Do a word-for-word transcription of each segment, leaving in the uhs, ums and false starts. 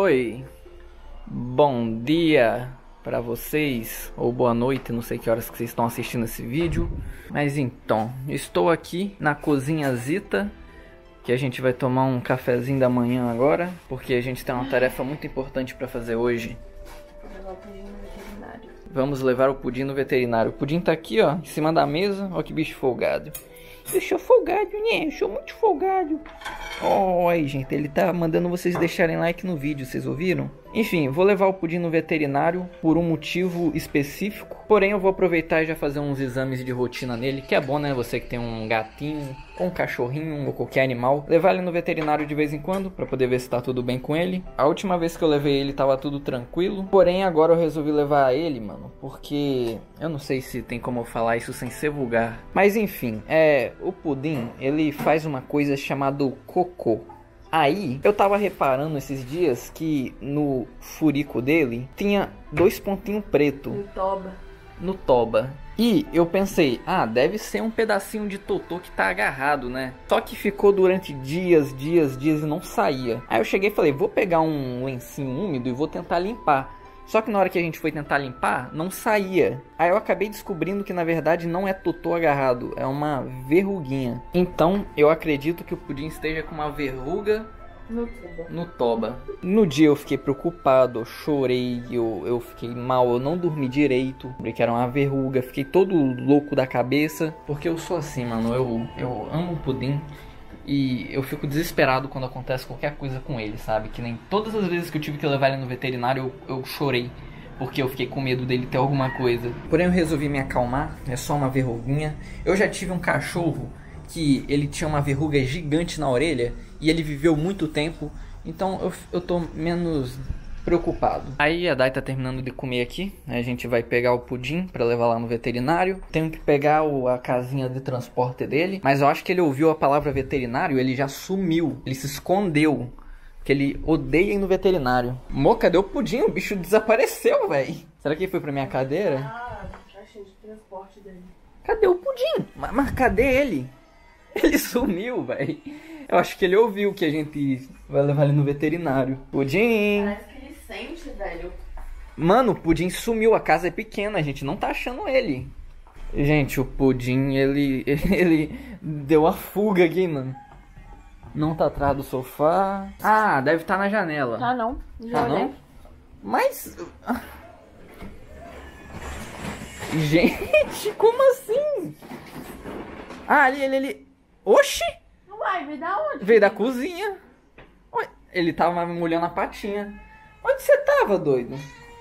Oi, bom dia para vocês, ou boa noite, não sei que horas que vocês estão assistindo esse vídeo. Mas então, estou aqui na cozinha Zita, que a gente vai tomar um cafezinho da manhã agora, porque a gente tem uma tarefa muito importante para fazer hoje. Levar o pudim no veterinário. Vamos levar o pudim no veterinário. O pudim tá aqui, ó, em cima da mesa. Ó que bicho folgado. Eu sou folgado, né? Eu sou muito folgado. Oh, aí, gente, ele tá mandando vocês deixarem like no vídeo, vocês ouviram? Enfim, vou levar o pudim no veterinário por um motivo específico. Porém, eu vou aproveitar e já fazer uns exames de rotina nele, que é bom, né? Você que tem um gatinho, ou um cachorrinho, ou qualquer animal, levar ele no veterinário de vez em quando, pra poder ver se tá tudo bem com ele. A última vez que eu levei ele, tava tudo tranquilo. Porém, agora eu resolvi levar ele, mano, porque eu não sei se tem como eu falar isso sem ser vulgar. Mas enfim, é... o pudim, ele faz uma coisa chamada cocô. Aí, eu tava reparando esses dias que no furico dele tinha dois pontinhos pretos. No toba. No toba. E eu pensei, ah, deve ser um pedacinho de totô que tá agarrado, né? Só que ficou durante dias, dias, dias e não saía. Aí eu cheguei e falei, vou pegar um lencinho úmido e vou tentar limpar. Só que na hora que a gente foi tentar limpar, não saía. Aí eu acabei descobrindo que na verdade não é totô agarrado, é uma verruguinha. Então eu acredito que o pudim esteja com uma verruga no toba. No toba. No dia eu fiquei preocupado, eu chorei, eu, eu fiquei mal, eu não dormi direito, porque era uma verruga, fiquei todo louco da cabeça. Porque eu sou assim, mano, eu, eu amo pudim. E eu fico desesperado quando acontece qualquer coisa com ele, sabe? Que nem todas as vezes que eu tive que levar ele no veterinário, eu, eu chorei. Porque eu fiquei com medo dele ter alguma coisa. Porém eu resolvi me acalmar, é só uma verruguinha. Eu já tive um cachorro que ele tinha uma verruga gigante na orelha. E ele viveu muito tempo. Então eu, eu tô menos preocupado. Aí a Dai tá terminando de comer aqui. A gente vai pegar o pudim pra levar lá no veterinário. Tenho que pegar o, a casinha de transporte dele. Mas eu acho que ele ouviu a palavra veterinário, ele já sumiu. Ele se escondeu. Porque ele odeia ir no veterinário. Mo, cadê o pudim? O bicho desapareceu, velho. Será que ele foi pra minha cadeira? Ah, caixinha de transporte dele. Cadê o pudim? Mas, mas cadê ele? Ele sumiu, velho. Eu acho que ele ouviu que a gente vai levar ele no veterinário. Pudim! Parece que ele sente, velho. Mano, o pudim sumiu, a casa é pequena, a gente não tá achando ele. Gente, o pudim, ele, ele deu a fuga aqui, mano. Não tá atrás do sofá. Ah, deve estar tá na janela. Ah, não. Já Ah, não? Mas... Gente, como assim? Ah, ali, ali, ali. Oxi! Uai, veio da onde? Veio da cozinha. Ué, ele tava me molhando a patinha. Onde você tava, doido?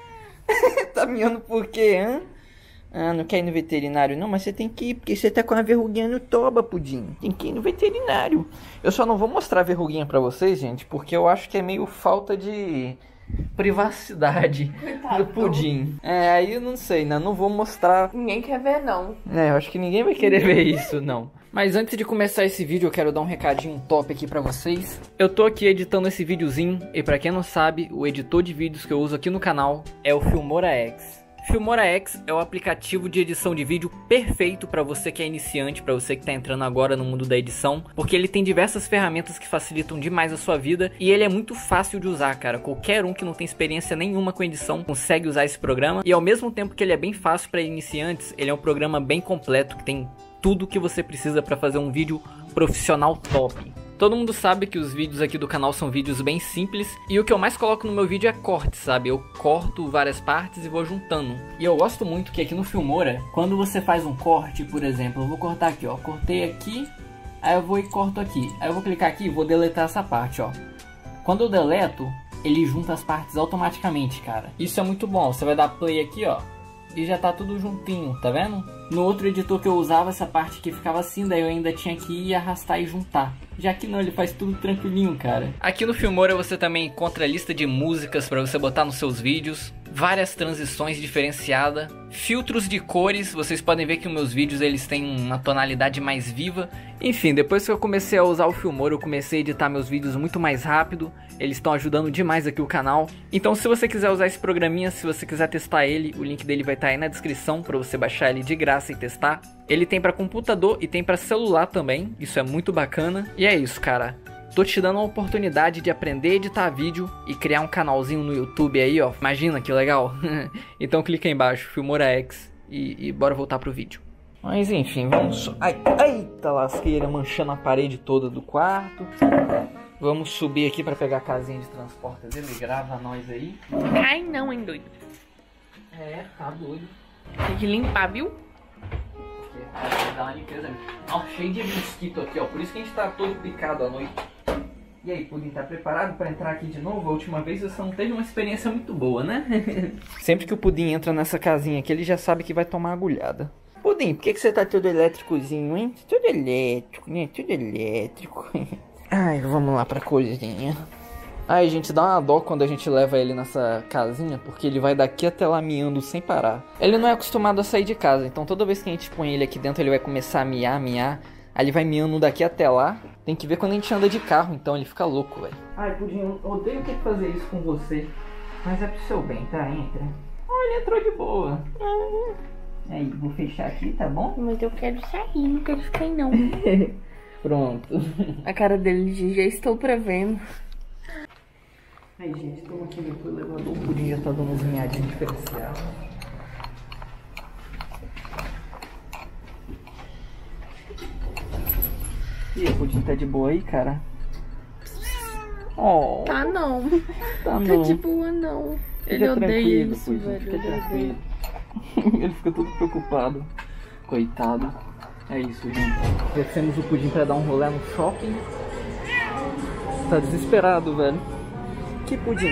Tá miando por quê, hã? Ah, não quer ir no veterinário não, mas você tem que ir, porque você tá com a verruguinha no toba, pudim. Tem que ir no veterinário. Eu só não vou mostrar a verruguinha pra vocês, gente, porque eu acho que é meio falta de privacidade. Coitado do pudim. É, aí eu não sei, né? Não vou mostrar. Ninguém quer ver, não. É, eu acho que ninguém vai querer ver isso, não. Mas antes de começar esse vídeo, eu quero dar um recadinho top aqui pra vocês. Eu tô aqui editando esse videozinho, e pra quem não sabe, o editor de vídeos que eu uso aqui no canal é o Filmora X. Filmora X é o aplicativo de edição de vídeo perfeito para você que é iniciante, para você que está entrando agora no mundo da edição, porque ele tem diversas ferramentas que facilitam demais a sua vida e ele é muito fácil de usar, cara. Qualquer um que não tem experiência nenhuma com edição consegue usar esse programa, e ao mesmo tempo que ele é bem fácil para iniciantes, ele é um programa bem completo que tem tudo que você precisa para fazer um vídeo profissional top. Todo mundo sabe que os vídeos aqui do canal são vídeos bem simples, e o que eu mais coloco no meu vídeo é corte, sabe? Eu corto várias partes e vou juntando. E eu gosto muito que aqui no Filmora, quando você faz um corte, por exemplo, eu vou cortar aqui, ó. Cortei aqui, aí eu vou e corto aqui. Aí eu vou clicar aqui e vou deletar essa parte, ó. Quando eu deleto, ele junta as partes automaticamente, cara. Isso é muito bom. Você vai dar play aqui, ó, e já tá tudo juntinho, tá vendo? No outro editor que eu usava, essa parte aqui ficava assim, daí eu ainda tinha que ir arrastar e juntar. Já que não, ele faz tudo tranquilinho, cara. Aqui no Filmora você também encontra a lista de músicas para você botar nos seus vídeos, várias transições diferenciadas, filtros de cores. Vocês podem ver que os meus vídeos eles têm uma tonalidade mais viva. Enfim, depois que eu comecei a usar o Filmora, eu comecei a editar meus vídeos muito mais rápido. Eles estão ajudando demais aqui o canal. Então se você quiser usar esse programinha, se você quiser testar ele, o link dele vai estar aí na descrição para você baixar ele de graça e testar. Ele tem para computador e tem para celular também, isso é muito bacana. E é isso, cara. Tô te dando a oportunidade de aprender a editar vídeo e criar um canalzinho no YouTube aí, ó. Imagina que legal. Então clica aí embaixo, Filmora X, e, e bora voltar pro vídeo. Mas enfim, vamos... Ai, eita lasqueira, manchando a parede toda do quarto. Vamos subir aqui pra pegar a casinha de transporte dele. Grava nós aí. Ai não, hein, doido. É, tá doido. Tem que limpar, viu? Porque dá uma limpeza. Ó, cheio de mosquito aqui, ó. Por isso que a gente tá todo picado à noite. E aí, Pudim, tá preparado pra entrar aqui de novo? A última vez você não teve uma experiência muito boa, né? Sempre que o Pudim entra nessa casinha aqui, ele já sabe que vai tomar agulhada. Pudim, por que, que você tá todo elétricozinho, hein? Tudo elétrico, né? Tudo elétrico. Ai, vamos lá pra cozinha. Ai, gente, dá uma dó quando a gente leva ele nessa casinha, porque ele vai daqui até lá miando sem parar. Ele não é acostumado a sair de casa, então toda vez que a gente põe ele aqui dentro, ele vai começar a miar, miar. Aí ele vai miando daqui até lá. Tem que ver quando a gente anda de carro, então ele fica louco, velho. Ai, Pudim, eu odeio ter que fazer isso com você. Mas é pro seu bem, tá? Entra. Ah, ele entrou de boa. Aí, vou fechar aqui, tá bom? Mas eu quero sair, não quero ficar aí não. Pronto. A cara dele, já estou prevendo. Aí, gente, estamos aqui no elevador. O Pudim já tá dando uns miadinhos diferenciados. E o Pudim tá de boa aí, cara? Oh, Tá não. tá Tá não. de boa não. Fica Ele odeia tranquilo, isso, Pudim, velho. fica Ele odeia. tranquilo. Ele fica todo preocupado. Coitado. É isso, gente. Descemos o Pudim pra dar um rolê no shopping. Tá desesperado, velho. Que Pudim?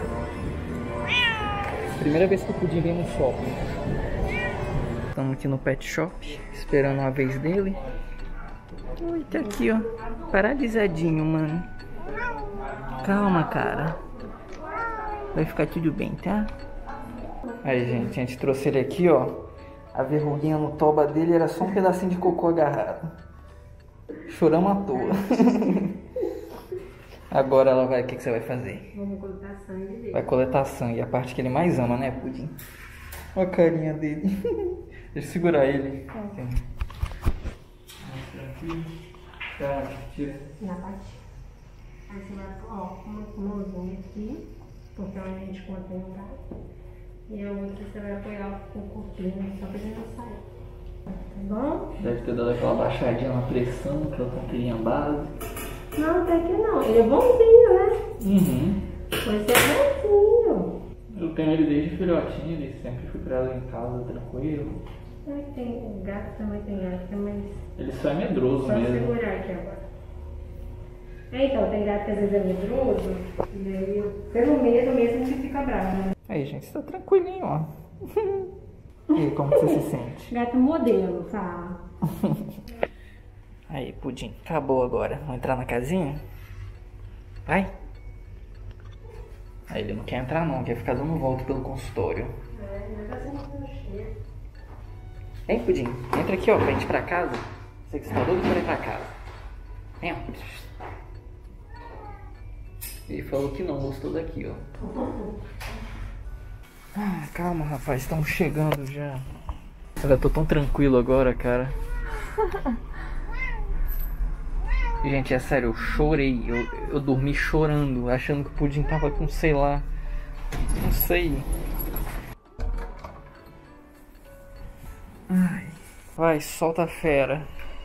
Primeira vez que o Pudim vem no shopping. Estamos aqui no pet shop, esperando a vez dele. Ui, tá aqui, ó. Paralisadinho, mano. Calma, cara. Vai ficar tudo bem, tá? Aí, gente, a gente trouxe ele aqui, ó. A verruguinha no toba dele era só um pedacinho de cocô agarrado. Choramos à toa. Agora ela vai... O que, que você vai fazer? Vamos coletar sangue dele. Vai coletar sangue. A parte que ele mais ama, né, Pudim? Olha a carinha dele. Deixa eu segurar ele. Tá, tira. Na parte. Aí você vai colocar uma mãozinha aqui, porque é onde a gente contém o gato. E a outra você vai apoiar com o corpinho, só pra ele não sair. Tá bom? Deve ter dado aquela baixadinha na pressão, aquela ponteria base. Não, até que não. Ele é bonzinho, né? Uhum. Você é bonzinho. Eu tenho ele desde filhotinho, ele sempre foi criado em casa, tranquilo. É, tem, o gato também tem gato, mas Ele só é medroso só mesmo. segurar aqui agora. É, então, tem gato que às vezes é medroso, e aí, pelo medo mesmo, que fica bravo, né? Aí, gente, você tá tranquilinho, ó. E aí, como que você se sente? Gato modelo, tá? Aí, Pudim, acabou agora. Vamos entrar na casinha? Vai. Aí ele não quer entrar não, quer ficar dando volta pelo consultório. É, mas tá sendo cheio. Vem, Pudim, entra aqui, ó, pra gente ir pra casa. Você que está doido pra ir pra casa. Vem, ó. Ele falou que não, gostou daqui, ó. Ah, calma, rapaz, estamos chegando já. Eu tô tão tranquilo agora, cara. Gente, é sério, eu chorei. Eu, eu dormi chorando, achando que o Pudim tava com, sei lá, não sei. Ai. Vai, solta a fera.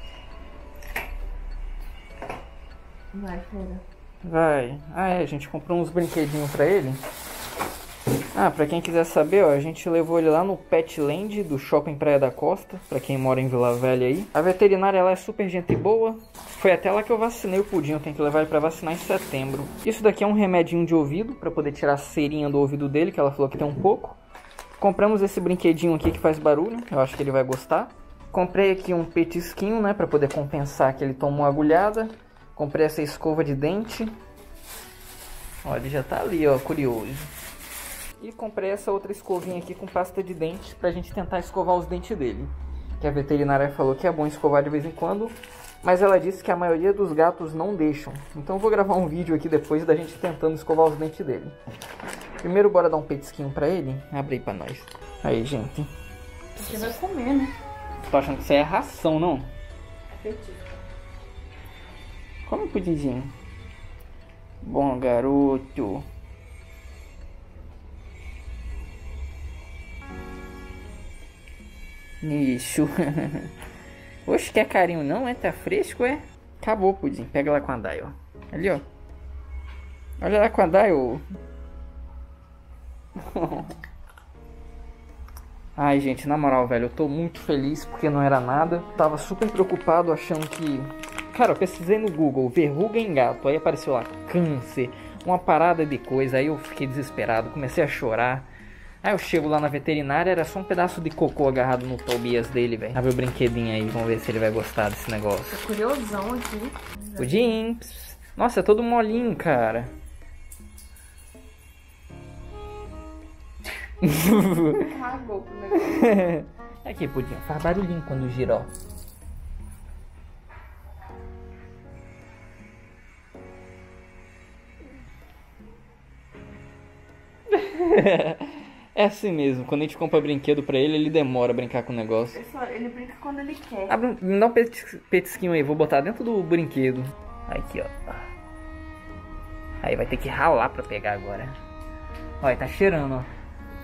Vai, fora. Vai. Ah, é, a gente comprou uns brinquedinhos pra ele. Ah, pra quem quiser saber, ó, a gente levou ele lá no Petland do Shopping Praia da Costa, pra quem mora em Vila Velha aí. A veterinária lá é super gente boa. Foi até lá que eu vacinei o Pudim, eu tenho que levar ele pra vacinar em setembro. Isso daqui é um remedinho de ouvido, pra poder tirar a cerinha do ouvido dele, que ela falou que tem um pouco. Compramos esse brinquedinho aqui que faz barulho, eu acho que ele vai gostar. Comprei aqui um petisquinho, né, pra poder compensar que ele tomou agulhada. Comprei essa escova de dente. Ó, ele já tá ali, ó, curioso. E comprei essa outra escovinha aqui com pasta de dente pra gente tentar escovar os dentes dele. Que a veterinária falou que é bom escovar de vez em quando, mas ela disse que a maioria dos gatos não deixam. Então eu vou gravar um vídeo aqui depois da gente tentando escovar os dentes dele. Primeiro bora dar um petisquinho pra ele. Abre aí pra nós. Aí, gente. Você vai comer, né? Tô achando que isso aí é ração, não? É petisco. Come um pudimzinho. Bom garoto. Isso. Oxe, quer carinho não, é? Tá fresco, é? Acabou, Pudim. Pega lá com a Dai, ó. Ali, ó. Olha lá com a Dai, ó. Ai, gente, na moral, velho, eu tô muito feliz porque não era nada. Tava super preocupado achando que... Cara, eu pesquisei no Google, verruga em gato. Aí apareceu lá, câncer, uma parada de coisa. Aí eu fiquei desesperado, comecei a chorar. Aí eu chego lá na veterinária, era só um pedaço de cocô agarrado no Tobias dele, velho. Abre o brinquedinho aí, vamos ver se ele vai gostar desse negócio. Tô curiosão aqui. Pudim. Nossa, é todo molinho, cara. Cagou pro negócio. Aqui, Pudim, faz barulhinho quando gira, ó. É assim mesmo, quando a gente compra brinquedo pra ele, ele demora a brincar com o negócio. Ele, só, ele brinca quando ele quer. Abre, me dá um petis- petisquinho aí, vou botar dentro do brinquedo. Aqui, ó. Aí vai ter que ralar pra pegar agora. Olha, tá cheirando, ó.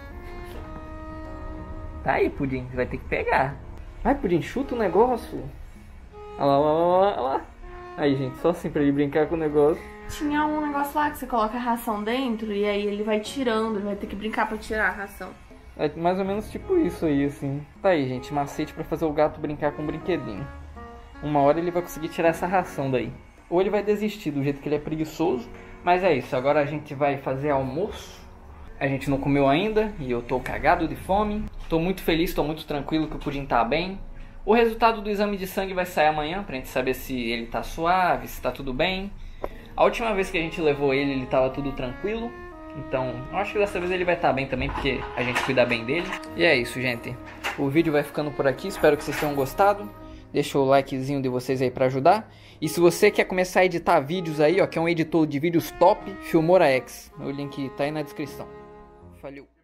Tá aí, Pudim, você vai ter que pegar. Vai, Pudim, chuta o negócio. Olha lá, olha lá, olha lá. Aí, gente, só assim pra ele brincar com o negócio. Tinha um negócio lá que você coloca a ração dentro e aí ele vai tirando, ele vai ter que brincar pra tirar a ração. É mais ou menos tipo isso aí, assim. Tá aí, gente, macete pra fazer o gato brincar com um brinquedinho. Uma hora ele vai conseguir tirar essa ração daí. Ou ele vai desistir do jeito que ele é preguiçoso. Mas é isso, agora a gente vai fazer almoço. A gente não comeu ainda e eu tô cagado de fome. Tô muito feliz, tô muito tranquilo que o Pudim tá bem. O resultado do exame de sangue vai sair amanhã pra gente saber se ele tá suave, se tá tudo bem. A última vez que a gente levou ele, ele tava tudo tranquilo. Então, eu acho que dessa vez ele vai estar bem também, porque a gente cuida bem dele. E é isso, gente. O vídeo vai ficando por aqui, espero que vocês tenham gostado. Deixa o likezinho de vocês aí pra ajudar. E se você quer começar a editar vídeos aí, ó, que é um editor de vídeos top, Filmora X. O link tá aí na descrição. Valeu!